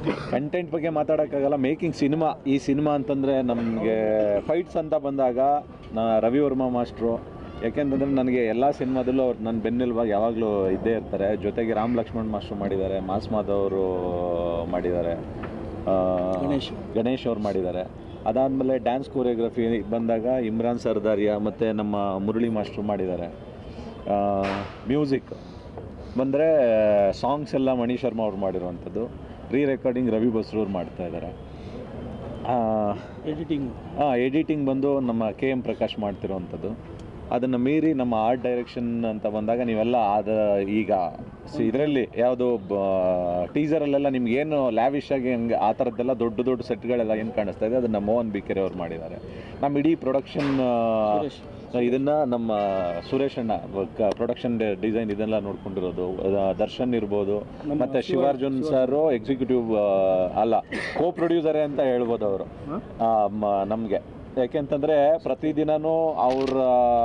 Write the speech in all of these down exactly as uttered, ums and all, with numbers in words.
Content ಬಗ್ಗೆ ಮಾತಾಡೋಕ್ಕಾಗಲ್ಲ. Making cinema, ಈ ಸಿನಿಮಾ ಅಂತಂದರೆ ನಮಗೆ ಫೈಟ್ಸ್ ಅಂತ ಬಂದಾಗ ನಾ ರವಿ ವರ್ಮಾ ಮಾಸ್ಟ್ರು, ಯಾಕೆಂತಂದರೆ ನನಗೆ ಎಲ್ಲ ಸಿನಿಮಾದಲ್ಲೂ ಅವ್ರು ನನ್ನ ಬೆನ್ನೆಲುಬಾಗಿ ಯಾವಾಗಲೂ ಇದ್ದೇ ಇರ್ತಾರೆ. ಜೊತೆಗೆ ರಾಮ್ ಲಕ್ಷ್ಮಣ್ ಮಾಸ್ಟ್ರು ಮಾಡಿದ್ದಾರೆ, ಮಾಸ್ ಮಾಧವ್ ಅವರು ಮಾಡಿದ್ದಾರೆ, ಗಣೇಶ್ ಗಣೇಶ್ ಅವ್ರು ಮಾಡಿದ್ದಾರೆ. ಅದಾದಮೇಲೆ ಡ್ಯಾನ್ಸ್ ಕೋರಿಯೋಗ್ರಫಿ ಬಂದಾಗ ಇಮ್ರಾನ್ ಸರ್ದಾರಿಯಾ ಮತ್ತು ನಮ್ಮ ಮುರಳಿ ಮಾಸ್ಟ್ರು ಮಾಡಿದ್ದಾರೆ. ಮ್ಯೂಸಿಕ್ ಬಂದರೆ ಸಾಂಗ್ಸ್ ಎಲ್ಲ ಮಣಿ ಶರ್ಮಾ ಅವ್ರು ಮಾಡಿರುವಂಥದ್ದು. ರೀ ರೆಕಾರ್ಡಿಂಗ್ ರವಿ ಬಸ್ರೂರು ಮಾಡ್ತಾಯಿದ್ದಾರೆ. ಎಡಿಟಿಂಗ್ ಹಾಂ ಎಡಿಟಿಂಗ್ ಬಂದು ನಮ್ಮ ಕೆ ಎಮ್ ಪ್ರಕಾಶ್ ಮಾಡ್ತಿರೋವಂಥದ್ದು. ಅದನ್ನು ಮೀರಿ ನಮ್ಮ ಆರ್ಟ್ ಡೈರೆಕ್ಷನ್ ಅಂತ ಬಂದಾಗ ನೀವೆಲ್ಲ ಆದ ಈಗ ಇದರಲ್ಲಿ ಯಾವುದು ಟೀಸರಲ್ಲೆಲ್ಲ ನಿಮ್ಗೇನು ಲ್ಯಾವಿಶ್ ಆಗಿ ಹಂಗೆ ಆ ಥರದ್ದೆಲ್ಲ ದೊಡ್ಡ ದೊಡ್ಡ ಸೆಟ್ಗಳೆಲ್ಲ ಏನು ಕಾಣಿಸ್ತಾ ಇದೆ ಅದನ್ನು ಮೋಹನ್ ಬಿಕೆರೆ ಅವ್ರು ಮಾಡಿದ್ದಾರೆ. ನಮ್ಮ ಇಡೀ ಪ್ರೊಡಕ್ಷನ್ ಇದನ್ನು ನಮ್ಮ ಸುರೇಶ್ ಅಣ್ಣ ಪ್ರೊಡಕ್ಷನ್ ಡಿಸೈನ್ ಇದನ್ನೆಲ್ಲ ನೋಡ್ಕೊಂಡಿರೋದು. ದರ್ಶನ್ ಇರ್ಬೋದು, ಮತ್ತು ಶಿವಾರ್ಜುನ್ ಸರು ಎಕ್ಸಿಕ್ಯೂಟಿವ್ ಅಲ್ಲ ಕೋ ಪ್ರೊಡ್ಯೂಸರೇ ಅಂತ ಹೇಳ್ಬೋದು ಅವರು ನಮಗೆ. ಯಾಕೆಂತಂದರೆ ಪ್ರತಿದಿನವೂ ಅವ್ರ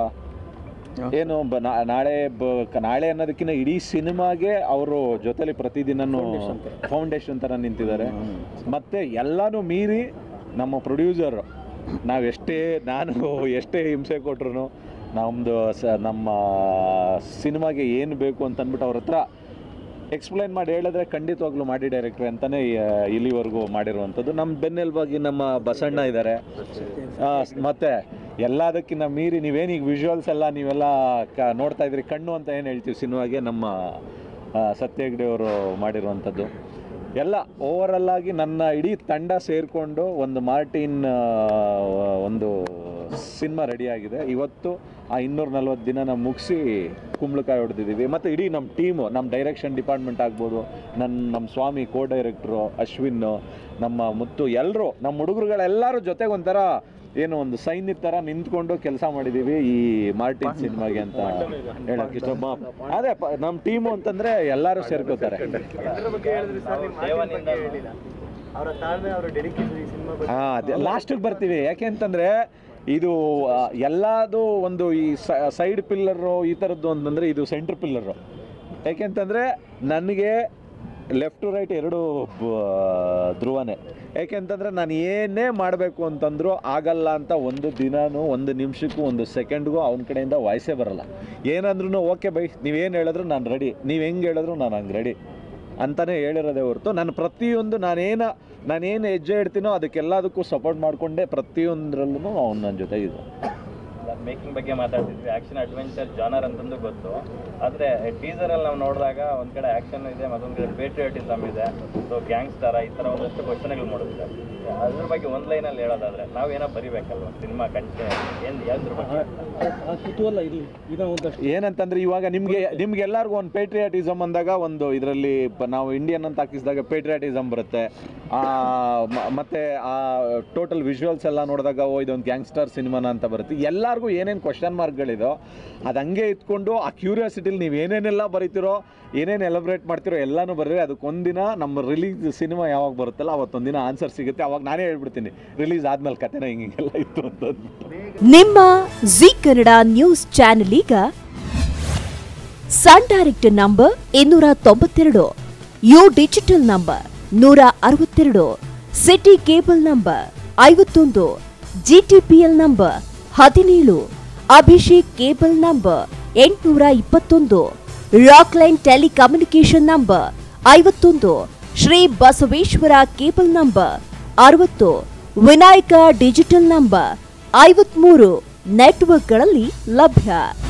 ಏನು ಬ ನಾಳೆ ಬ ನಾಳೆ ಅನ್ನೋದಕ್ಕಿಂತ ಇಡೀ ಸಿನಿಮಾಗೆ ಅವರು ಜೊತೆಲಿ ಪ್ರತಿದಿನವೂ ಫೌಂಡೇಶನ್ ಥರ ನಿಂತಿದ್ದಾರೆ. ಮತ್ತು ಎಲ್ಲನೂ ಮೀರಿ ನಮ್ಮ ಪ್ರೊಡ್ಯೂಸರು ನಾವು ಎಷ್ಟೇ ನಾನು ಎಷ್ಟೇ ಹಿಂಸೆ ಕೊಟ್ರು ನಮ್ಮದು ಸ ನಮ್ಮ ಸಿನಿಮಾಗೆ ಏನು ಬೇಕು ಅಂತ ಅಂದ್ಬಿಟ್ಟು ಅವ್ರ ಹತ್ರ ಎಕ್ಸ್ಪ್ಲೈನ್ ಮಾಡಿ ಹೇಳಿದ್ರೆ ಖಂಡಿತವಾಗ್ಲೂ ಮಾಡಿ ಡೈರೆಕ್ಟ್ರೆ ಅಂತಲೇ ಇಲ್ಲಿವರೆಗೂ ಮಾಡಿರುವಂಥದ್ದು. ನಮ್ಮ ಬೆನ್ನೆಲುಬಾಗಿ ನಮ್ಮ ಬಸಣ್ಣ ಇದ್ದಾರೆ. ಮತ್ತು ಎಲ್ಲದಕ್ಕಿಂತ ಮೀರಿ ನೀವೇನೀಗ ವಿಜುವಲ್ಸ್ ಎಲ್ಲ ನೀವೆಲ್ಲ ಕ ನೋಡ್ತಾ ಇದ್ರಿ, ಕಣ್ಣು ಅಂತ ಏನು ಹೇಳ್ತೀವಿ ಸಿನಿಮಾಗೆ, ನಮ್ಮ ಸತ್ಯ ಹೆಗ್ಡೆ ಅವರು ಮಾಡಿರುವಂಥದ್ದು. ಎಲ್ಲ ಓವರಲ್ ಆಗಿ ನನ್ನ ಇಡೀ ತಂಡ ಸೇರಿಕೊಂಡು ಒಂದು ಮಾರ್ಟಿನ್ ಒಂದು ಸಿನಿಮಾ ರೆಡಿಯಾಗಿದೆ. ಇವತ್ತು ಆ ಇನ್ನೂರ ನಲ್ವತ್ತು ದಿನ ನಾವು ಮುಗಿಸಿ ಕುಂಬಳಕಾಯಿ ಹೊಡೆದಿದ್ದೀವಿ. ಮತ್ತು ಇಡೀ ನಮ್ಮ ಟೀಮು, ನಮ್ಮ ಡೈರೆಕ್ಷನ್ ಡಿಪಾರ್ಟ್ಮೆಂಟ್ ಆಗ್ಬೋದು, ನನ್ನ ನಮ್ಮ ಸ್ವಾಮಿ ಕೋ ಡೈರೆಕ್ಟ್ರು ಅಶ್ವಿನ್, ನಮ್ಮ ಮುತ್ತು, ಎಲ್ಲರೂ ನಮ್ಮ ಹುಡುಗರುಗಳೆಲ್ಲರೂ ಜೊತೆಗೆ ಒಂಥರ ಏನು ಒಂದು ಸೈನ್ಯದ ಥರ ನಿಂತ್ಕೊಂಡು ಕೆಲಸ ಮಾಡಿದ್ದೀವಿ ಈ ಮಾರ್ಟಿನ್ ಸಿನಿಮಾಗೆ ಅಂತ ಹೇಳೋಕ್ಕೆ ಇಷ್ಟ. ಅದೇ ನಮ್ಮ ಟೀಮು ಅಂತಂದರೆ ಎಲ್ಲರೂ ಸೇರ್ಕೋತಾರೆ. ಹಾಂ ಅದೇ ಲಾಸ್ಟಿಗೆ ಬರ್ತೀವಿ. ಯಾಕೆ ಅಂತಂದರೆ ಇದು ಎಲ್ಲದು ಒಂದು ಈ ಸೈಡ್ ಪಿಲ್ಲರು ಈ ಥರದ್ದು ಅಂತಂದರೆ ಇದು ಸೆಂಟ್ರ್ ಪಿಲ್ಲರು. ಯಾಕೆಂತಂದರೆ ನನಗೆ ಲೆಫ್ಟ್ ಟು ರೈಟ್ ಎರಡು ಧ್ರುವನೇ. ಯಾಕೆಂತಂದರೆ ನಾನು ಏನೇ ಮಾಡಬೇಕು ಅಂತಂದರೂ ಆಗಲ್ಲ ಅಂತ ಒಂದು ದಿನವೂ ಒಂದು ನಿಮಿಷಕ್ಕೂ ಒಂದು ಸೆಕೆಂಡ್ಗೂ ಅವನ ಕಡೆಯಿಂದ ವಾಯ್ಸೇ ಬರೋಲ್ಲ. ಏನಂದ್ರೂ ಓಕೆ ಬೈ, ನೀವೇನು ಹೇಳಿದ್ರು ನಾನು ರೆಡಿ, ನೀವು ಹೆಂಗೆ ಹೇಳಿದ್ರು ನಾನು ಹಂಗೆ ರೆಡಿ ಅಂತಲೇ ಹೇಳಿರೋದೇ ಹೊರತು ನಾನು ಪ್ರತಿಯೊಂದು ನಾನೇನು ನಾನೇನು ಹೆಜ್ಜೆ ಇಡ್ತೀನೋ ಅದಕ್ಕೆಲ್ಲದಕ್ಕೂ ಸಪೋರ್ಟ್ ಮಾಡಿಕೊಂಡೆ ಪ್ರತಿಯೊಂದರಲ್ಲೂ ಅವ್ನು ನನ್ನ ಜೊತೆ ಇದು. ಮೇಕಿಂಗ್ ಬಗ್ಗೆ ಮಾತಾಡ್ತಿದ್ವಿ. ಆ್ಯಕ್ಷನ್ ಅಡ್ವೆಂಚರ್ ಜಾನರ್ ಅಂತಂದು ಗೊತ್ತು, ಆದರೆ ಟೀಸರಲ್ಲಿ ನಾವು ನೋಡಿದಾಗ ಒಂದು ಕಡೆ ಆ್ಯಕ್ಷನ್ ಇದೆ, ಮತ್ತೊಂದು ಕಡೆ ಪೇಟ್ರಿಯಾಟಿಸಮ್ ಇದೆ, ಸೊ ಗ್ಯಾಂಗ್ಸ್ಟರ ಈ ಥರ ಒಂದಷ್ಟು ಕ್ವಶನ್ಗಳು ಮಾಡೋದಿಲ್ಲ. ಅದ್ರ ಬಗ್ಗೆ ಒಂದು ಲೈನಲ್ಲಿ ಹೇಳೋದಾದರೆ ನಾವು ಏನೋ ಬರಿಬೇಕಲ್ವ ಸಿನಿಮಾ ಕಂಟೆ ಏನು ಯಾವ್ದ್ರ ಬಗ್ಗೆ ಕುತೂಹಲ ಇರಲಿ. ಏನಂತಂದರೆ ಇವಾಗ ನಿಮಗೆ ನಿಮ್ಗೆಲ್ಲರಿಗೂ ಒಂದು ಪೇಟ್ರಿಯಾಟಿಸಮ್ ಅಂದಾಗ ಒಂದು ಇದರಲ್ಲಿ ನಾವು ಇಂಡಿಯನ್ ಅಂತ ಹಾಕಿಸಿದಾಗ ಪೇಟ್ರಿಯಾಟಿಸಮ್ ಬರುತ್ತೆ. ಮತ್ತು ಆ ಟೋಟಲ್ ವಿಜುವಲ್ಸ್ ಎಲ್ಲ ನೋಡಿದಾಗ ಓ ಇದೊಂದು ಗ್ಯಾಂಗ್ಸ್ಟರ್ ಸಿನಿಮಾನ ಅಂತ ಬರುತ್ತೆ. ಎಲ್ಲರಿಗೂ ಏನೇನು ಕ್ವಶನ್ ಮಾರ್ಕ್ಗಳಿದೋ ಅದು ಹಂಗೆ ಇಟ್ಕೊಂಡು ಆ ಕ್ಯೂರಿಯಾಸಿಟಿಲಿ ನೀವು ಏನೇನೆಲ್ಲ ಬರೀತಿರೋ, ಏನೇನು ಎಲಬ್ರೇಟ್ ಮಾಡ್ತಿರೋ ಎಲ್ಲನೂ ಬರ್ರಿ. ಅದಕ್ಕೊಂದಿನ ನಮ್ಮ ರಿಲೀಸ್ ಸಿನಿಮಾ ಯಾವಾಗ ಬರುತ್ತಲ್ಲ ಅವತ್ತೊಂದಿನ ಆನ್ಸರ್ ಸಿಗುತ್ತೆ. ಅವಾಗ ನಾನೇ ಹೇಳ್ಬಿಡ್ತೀನಿ ರಿಲೀಸ್ ಆದ್ಮೇಲೆ ಕಥೆನ ಹಿಂಗೆಲ್ಲ ಇತ್ತು ಅಂತ. ನಿಮ್ಮ ಜಿ ಕನ್ನಡ ನ್ಯೂಸ್ ಚಾನೆಲ್ ಈಗ ಸನ್ ಡೈರೆಕ್ಟ್ ನಂಬರ್ ಇನ್ನೂರ ತೊಂಬತ್ತೆರಡು, ಯು ಡಿಜಿಟಲ್ ನಂಬರ್ ನೂರ ಅರವತ್ತೆರಡು, ಸಿಟಿ ಕೇಬಲ್ ನಂಬರ್ ಐವತ್ತೊಂದು, ಜಿಟಿಪಿಎಲ್ ನಂಬರ್ ಹದಿನೇಳು, ಅಭಿಷೇಕ್ ಕೇಬಲ್ ನಂಬರ್ ಎಂಟುನೂರ ಇಪ್ಪತ್ತೊಂದು, ರಾಕ್ಲೈನ್ ಟೆಲಿಕಮ್ಯುನಿಕೇಶನ್ ನಂಬರ್ ಐವತ್ತೊಂದು, ಶ್ರೀ ಬಸವೇಶ್ವರ ಕೇಬಲ್ ನಂಬರ್ ಅರವತ್ತು, ವಿನಾಯಕ ಡಿಜಿಟಲ್ ನಂಬರ್ ಐವತ್ಮೂರು ನೆಟ್ವರ್ಕ್ಗಳಲ್ಲಿ ಲಭ್ಯ.